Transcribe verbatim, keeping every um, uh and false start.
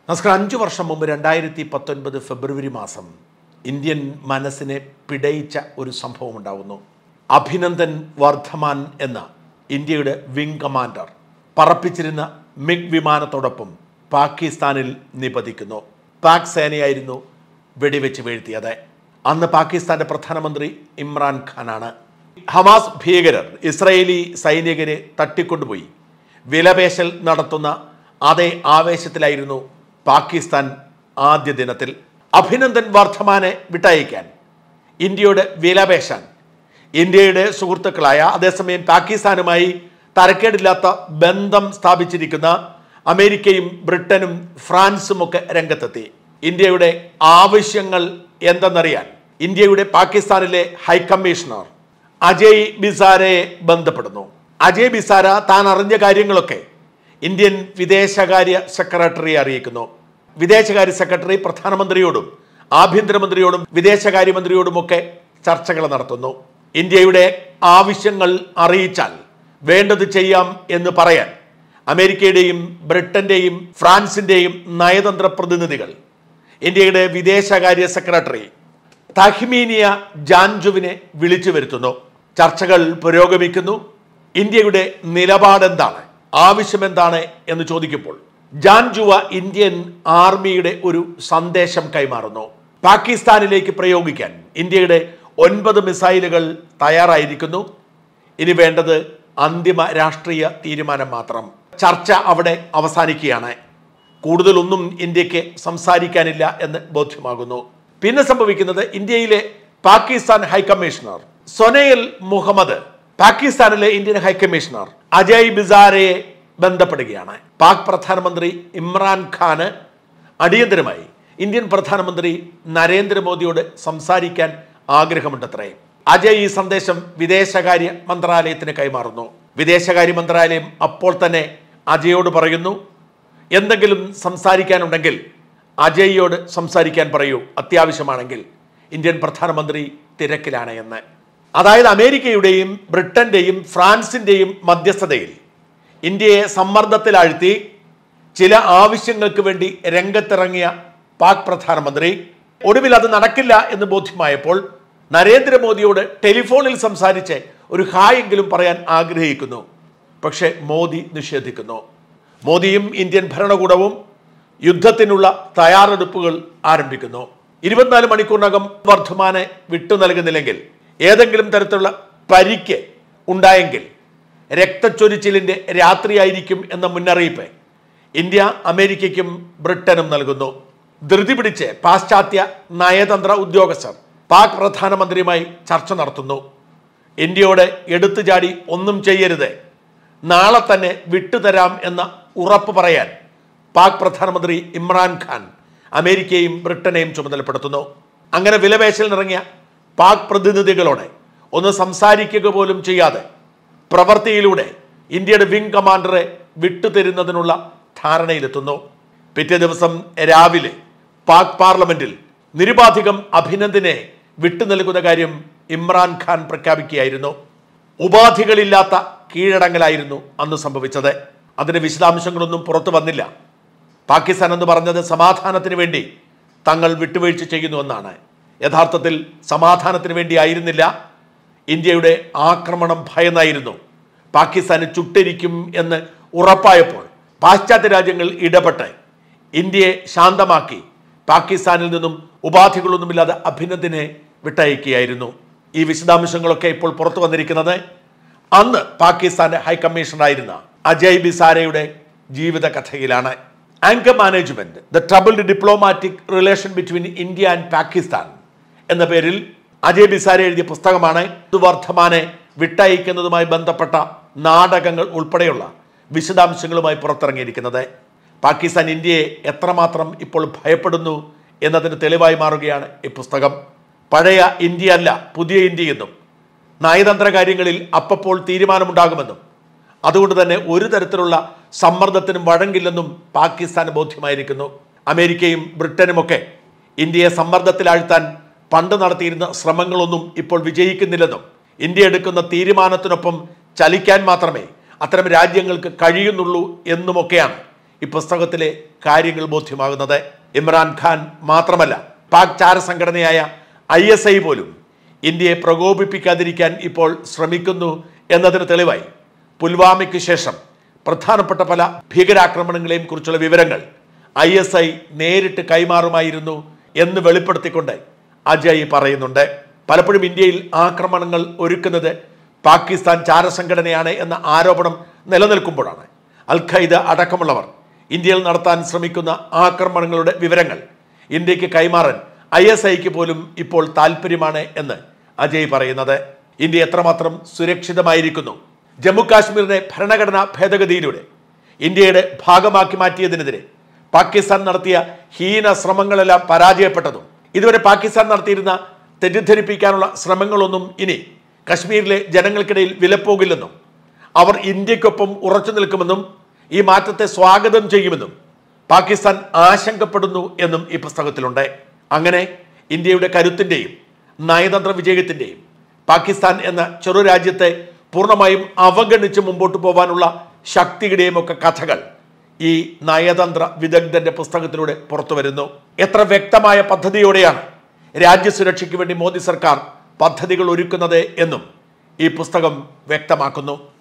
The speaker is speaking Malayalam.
നമസ്കാരം. അഞ്ചു വർഷം മുമ്പ് രണ്ടായിരത്തി പത്തൊൻപത് ഫെബ്രുവരി മാസം ഇന്ത്യൻ മനസ്സിനെ പിടയിച്ച ഒരു സംഭവം ഉണ്ടാകുന്നു. അഭിനന്ദൻ വർദ്ധമാൻ എന്ന ഇന്ത്യയുടെ വിംഗ് കമാൻഡർ പറപ്പിച്ചിരുന്ന മിഗ് വിമാനത്തോടൊപ്പം പാകിസ്ഥാനിൽ നിപതിക്കുന്നു. പാക് സേനയായിരുന്നു വെടിവെച്ച് വീഴ്ത്തിയത്. അന്ന് പാകിസ്ഥാന്റെ പ്രധാനമന്ത്രി ഇമ്രാൻ ഖാനാണ്. ഹമാസ് ഭീകരർ ഇസ്രയേലി സൈനികരെ തട്ടിക്കൊണ്ടുപോയി വിലപേശൽ നടത്തുന്ന അതേ ആവേശത്തിലായിരുന്നു പാകിസ്ഥാൻ. ആദ്യ ദിനത്തിൽ അഭിനന്ദൻ വർദ്ധമാനെ വിട്ടയക്കാൻ, ഇന്ത്യയുടെ വിലപേശാൻ ഇന്ത്യയുടെ സുഹൃത്തുക്കളായ, അതേസമയം പാകിസ്ഥാനുമായി തരക്കേടില്ലാത്ത ബന്ധം സ്ഥാപിച്ചിരിക്കുന്ന അമേരിക്കയും ബ്രിട്ടനും ഫ്രാൻസും ഒക്കെ രംഗത്തെത്തി. ഇന്ത്യയുടെ ആവശ്യങ്ങൾ എന്തെന്നറിയാൻ ഇന്ത്യയുടെ പാകിസ്ഥാനിലെ ഹൈക്കമ്മീഷണർ അജയ് ബിസാരയെ ബന്ധപ്പെടുന്നു. അജയ് ബിസാര താൻ അറിഞ്ഞ കാര്യങ്ങളൊക്കെ ഇന്ത്യൻ വിദേശകാര്യ സെക്രട്ടറിയെ അറിയിക്കുന്നു. വിദേശകാര്യ സെക്രട്ടറി പ്രധാനമന്ത്രിയോടും ആഭ്യന്തരമന്ത്രിയോടും വിദേശകാര്യമന്ത്രിയോടുമൊക്കെ ചർച്ചകൾ നടത്തുന്നു. ഇന്ത്യയുടെ ആവശ്യങ്ങൾ അറിയിച്ചാൽ വേണ്ടത് ചെയ്യാം എന്ന് പറയാൻ അമേരിക്കയുടെയും ബ്രിട്ടന്റെയും ഫ്രാൻസിന്റെയും നയതന്ത്ര പ്രതിനിധികൾ ഇന്ത്യയുടെ വിദേശകാര്യ സെക്രട്ടറി തഹ്മീനിയ ജാൻജുവിനെ വിളിച്ചു വരുത്തുന്നു. ചർച്ചകൾ പുരോഗമിക്കുന്നു. ഇന്ത്യയുടെ നിലപാടെന്താണ്, ആവശ്യമെന്താണ് എന്ന് ചോദിക്കുമ്പോൾ ജാൻജുവ ഇന്ത്യൻ ആർമിയുടെ ഒരു സന്ദേശം കൈമാറുന്നു. പാകിസ്ഥാനിലേക്ക് പ്രയോഗിക്കാൻ ഇന്ത്യയുടെ ഒൻപത് മിസൈലുകൾ തയ്യാറായിരിക്കുന്നു. ഇനി വേണ്ടത് അന്തിമ രാഷ്ട്രീയ തീരുമാനം മാത്രം. ചർച്ച അവിടെ അവസാനിക്കുകയാണ്. കൂടുതലൊന്നും ഇന്ത്യക്ക് സംസാരിക്കാനില്ല എന്ന് ബോധ്യമാകുന്നു. പിന്നെ സംഭവിക്കുന്നത്, ഇന്ത്യയിലെ പാകിസ്ഥാൻ ഹൈക്കമ്മീഷണർ സൊനൈൽ മുഹമ്മദ് പാകിസ്ഥാനിലെ ഇന്ത്യൻ ഹൈക്കമ്മീഷണർ അജയ് ബിസാരയെ ബന്ധപ്പെടുകയാണ്. പാക് പ്രധാനമന്ത്രി ഇമ്രാൻ ഖാന് അടിയന്തരമായി ഇന്ത്യൻ പ്രധാനമന്ത്രി നരേന്ദ്രമോദിയോട് സംസാരിക്കാൻ ആഗ്രഹമുണ്ടത്രേ. അജയ് ഈ സന്ദേശം വിദേശകാര്യ മന്ത്രാലയത്തിന് കൈമാറുന്നു. വിദേശകാര്യ മന്ത്രാലയം അപ്പോൾ തന്നെ അജയോട് പറയുന്നു, എന്തെങ്കിലും സംസാരിക്കാനുണ്ടെങ്കിൽ അജയ്യോട് സംസാരിക്കാൻ പറയൂ, അത്യാവശ്യമാണെങ്കിൽ ഇന്ത്യൻ പ്രധാനമന്ത്രി തിരക്കിലാണ് എന്ന്. അതായത് അമേരിക്കയുടെയും ബ്രിട്ടന്റെയും ഫ്രാൻസിന്റെയും മധ്യസ്ഥതയിൽ ഇന്ത്യയെ സമ്മർദ്ദത്തിലാഴ്ത്തി ചില ആവശ്യങ്ങൾക്ക് വേണ്ടി രംഗത്തിറങ്ങിയ പാക് പ്രധാനമന്ത്രി ഒടുവിൽ അത് നടക്കില്ല എന്ന് ബോധ്യമായപ്പോൾ നരേന്ദ്രമോദിയോട് ടെലിഫോണിൽ സംസാരിച്ച് ഒരു ഹായ് എങ്കിലും പറയാൻ ആഗ്രഹിക്കുന്നു. പക്ഷേ മോദി നിഷേധിക്കുന്നു. മോദിയും ഇന്ത്യൻ ഭരണകൂടവും യുദ്ധത്തിനുള്ള തയ്യാറെടുപ്പുകൾ ആരംഭിക്കുന്നു. ഇരുപത്തിനാല് മണിക്കൂറിനകം വർദ്ധമാനെ വിട്ടു നൽകുന്നില്ലെങ്കിൽ, ഏതെങ്കിലും തരത്തിലുള്ള പരിക്ക് ഉണ്ടായെങ്കിൽ രക്തച്ചൊരിച്ചിലിന്റെ രാത്രിയായിരിക്കും എന്ന മുന്നറിയിപ്പ് ഇന്ത്യ അമേരിക്കയ്ക്കും ബ്രിട്ടനും നൽകുന്നു. ധൃതി പിടിച്ച് പാശ്ചാത്യ നയതന്ത്ര ഉദ്യോഗസ്ഥർ പാക് പ്രധാനമന്ത്രിയുമായി ചർച്ച നടത്തുന്നു. ഇന്ത്യയോട് എടുത്തുചാടി ഒന്നും ചെയ്യരുത്, നാളെ തന്നെ വിട്ടുതരാം എന്ന ഉറപ്പ് പറയാൻ പാക് പ്രധാനമന്ത്രി ഇമ്രാൻഖാൻ അമേരിക്കയും ബ്രിട്ടനെയും ചുമതലപ്പെടുത്തുന്നു. അങ്ങനെ വിലപേശലിനിറങ്ങിയ പാക് പ്രതിനിധികളോട് ഒന്ന് സംസാരിക്കുക പോലും ചെയ്യാതെ പ്രവൃത്തിയിലൂടെ ഇന്ത്യയുടെ വിംഗ് കമാൻഡറെ വിട്ടുതരുന്നതിനുള്ള ധാരണയിലെത്തുന്നു. പിറ്റേ ദിവസം രാവിലെ പാക് പാർലമെന്റിൽ നിരുപാധികം അഭിനന്ദനെ വിട്ടു നൽകുന്ന കാര്യം ഇമ്രാൻഖാൻ പ്രഖ്യാപിക്കുകയായിരുന്നു. ഉപാധികളില്ലാത്ത കീഴടങ്ങലായിരുന്നു അന്ന് സംഭവിച്ചത്. അതിന്റെ വിശദാംശങ്ങളൊന്നും പുറത്തു വന്നില്ല. പാകിസ്ഥാൻ എന്ന് പറഞ്ഞത് സമാധാനത്തിന് വേണ്ടി തങ്ങൾ വിട്ടുവീഴ്ച ചെയ്യുന്നുവെന്നാണ്. യഥാർത്ഥത്തിൽ സമാധാനത്തിന് വേണ്ടി ആയിരുന്നില്ല, ഇന്ത്യയുടെ ആക്രമണം ഭയന്നായിരുന്നു. പാകിസ്ഥാന് ചുട്ടരിക്കും എന്ന് ഉറപ്പായപ്പോൾ പാശ്ചാത്യ രാജ്യങ്ങൾ ഇടപെട്ട് ഇന്ത്യയെ ശാന്തമാക്കി പാകിസ്ഥാനിൽ നിന്നും ഉപാധികളൊന്നുമില്ലാതെ അഭിനന്ദനെ വിട്ടയക്കുകയായിരുന്നു. ഈ വിശദാംശങ്ങളൊക്കെ ഇപ്പോൾ പുറത്തു വന്നിരിക്കുന്നത് അന്ന് പാകിസ്ഥാന്റെ ഹൈക്കമ്മീഷണറായിരുന്ന അജയ് ബിസാരയുടെ ജീവിത കഥയിലാണ്. Anger management, the troubled diplomatic relation between India and Pakistan എന്ന പേരിൽ അജയ് ബിസാര എഴുതിയ പുസ്തകമാണ് വർദ്ധമാനെ വിട്ടയക്കുന്നതുമായി ബന്ധപ്പെട്ട നാടകങ്ങൾ ഉൾപ്പെടെയുള്ള വിശദാംശങ്ങളുമായി പുറത്തിറങ്ങിയിരിക്കുന്നത്. പാകിസ്ഥാൻ ഇന്ത്യയെ എത്രമാത്രം ഇപ്പോൾ ഭയപ്പെടുന്നു എന്നതിന് തെളിവായി മാറുകയാണ് ഈ പുസ്തകം. പഴയ ഇന്ത്യ അല്ല പുതിയ ഇന്ത്യയെന്നും നയതന്ത്ര കാര്യങ്ങളിൽ അപ്പപ്പോൾ തീരുമാനമുണ്ടാകുമെന്നും അതുകൊണ്ട് തന്നെ ഒരു തരത്തിലുള്ള സമ്മർദ്ദത്തിനും വഴങ്ങില്ലെന്നും പാകിസ്ഥാന് ബോധ്യമായിരിക്കുന്നു. അമേരിക്കയും ബ്രിട്ടനുമൊക്കെ ഇന്ത്യയെ സമ്മർദ്ദത്തിലാഴ്ത്താൻ പണ്ട് നടത്തിയിരുന്ന ശ്രമങ്ങളൊന്നും ഇപ്പോൾ വിജയിക്കുന്നില്ലെന്നും ഇന്ത്യ എടുക്കുന്ന തീരുമാനത്തിനൊപ്പം ചലിക്കാൻ മാത്രമേ അത്തരം രാജ്യങ്ങൾക്ക് കഴിയുന്നുള്ളൂ എന്നുമൊക്കെയാണ് ഈ പുസ്തകത്തിലെ കാര്യങ്ങൾ ബോധ്യമാകുന്നത്. ഇമ്രാൻഖാൻ മാത്രമല്ല, പാക് ചാര സംഘടനയായ ഐ എസ് ഐ പോലും ഇന്ത്യയെ പ്രകോപിപ്പിക്കാതിരിക്കാൻ ഇപ്പോൾ ശ്രമിക്കുന്നു എന്നതിന് തെളിവായി പുൽവാമയ്ക്ക് ശേഷം പ്രധാനപ്പെട്ട പല ഭീകരാക്രമണങ്ങളെയും കുറിച്ചുള്ള വിവരങ്ങൾ ഐ എസ് ഐ നേരിട്ട് കൈമാറുമായിരുന്നു എന്ന് വെളിപ്പെടുത്തിക്കൊണ്ട് അജയ് പറയുന്നുണ്ട്. പലപ്പോഴും ഇന്ത്യയിൽ ആക്രമണങ്ങൾ ഒരുക്കുന്നത് പാകിസ്ഥാൻ ചാരസംഘടനയാണ് എന്ന ആരോപണം നിലനിൽക്കുമ്പോഴാണ് അൽ ഖൈദ അടക്കമുള്ളവർ ഇന്ത്യയിൽ നടത്താൻ ശ്രമിക്കുന്ന ആക്രമണങ്ങളുടെ വിവരങ്ങൾ ഇന്ത്യക്ക് കൈമാറാൻ ഐ എസ് ഐക്ക് പോലും ഇപ്പോൾ താല്പര്യമാണ് എന്ന് അജയ് പറയുന്നത്. ഇന്ത്യ എത്രമാത്രം സുരക്ഷിതമായിരിക്കുന്നു, ജമ്മു കാശ്മീരിനെ ഭരണഘടനാ ഭേദഗതിയിലൂടെ ഇന്ത്യയുടെ ഭാഗമാക്കി മാറ്റിയതിനെതിരെ പാകിസ്ഥാൻ നടത്തിയ ഹീന ശ്രമങ്ങളെല്ലാം പരാജയപ്പെട്ടതും ഇതുവരെ പാകിസ്ഥാൻ നടത്തിയിരുന്ന തെറ്റിദ്ധരിപ്പിക്കാനുള്ള ശ്രമങ്ങളൊന്നും ഇനി കശ്മീരിലെ ജനങ്ങൾക്കിടയിൽ വിലപ്പോകില്ലെന്നും അവർ ഇന്ത്യക്കൊപ്പം ഉറച്ചു നിൽക്കുമെന്നും ഈ മാറ്റത്തെ സ്വാഗതം ചെയ്യുമെന്നും പാകിസ്ഥാൻ ആശങ്കപ്പെടുന്നു എന്നും ഈ പുസ്തകത്തിലുണ്ട്. അങ്ങനെ ഇന്ത്യയുടെ കരുത്തിൻ്റെയും നയതന്ത്ര വിജയത്തിൻ്റെയും പാകിസ്ഥാൻ എന്ന ചെറു രാജ്യത്തെ പൂർണ്ണമായും അവഗണിച്ച് മുമ്പോട്ട് പോകാനുള്ള ശക്തിയുടെയും ഒക്കെ കഥകൾ ഈ നയതന്ത്ര വിദഗ്ധന്റെ പുസ്തകത്തിലൂടെ പുറത്തു വരുന്നു. എത്ര വ്യക്തമായ പദ്ധതിയോടെയാണ് രാജ്യസുരക്ഷയ്ക്ക് വേണ്ടി മോദി സർക്കാർ പദ്ധതികൾ ഒരുക്കുന്നത് എന്നും ഈ പുസ്തകം വ്യക്തമാക്കുന്നു.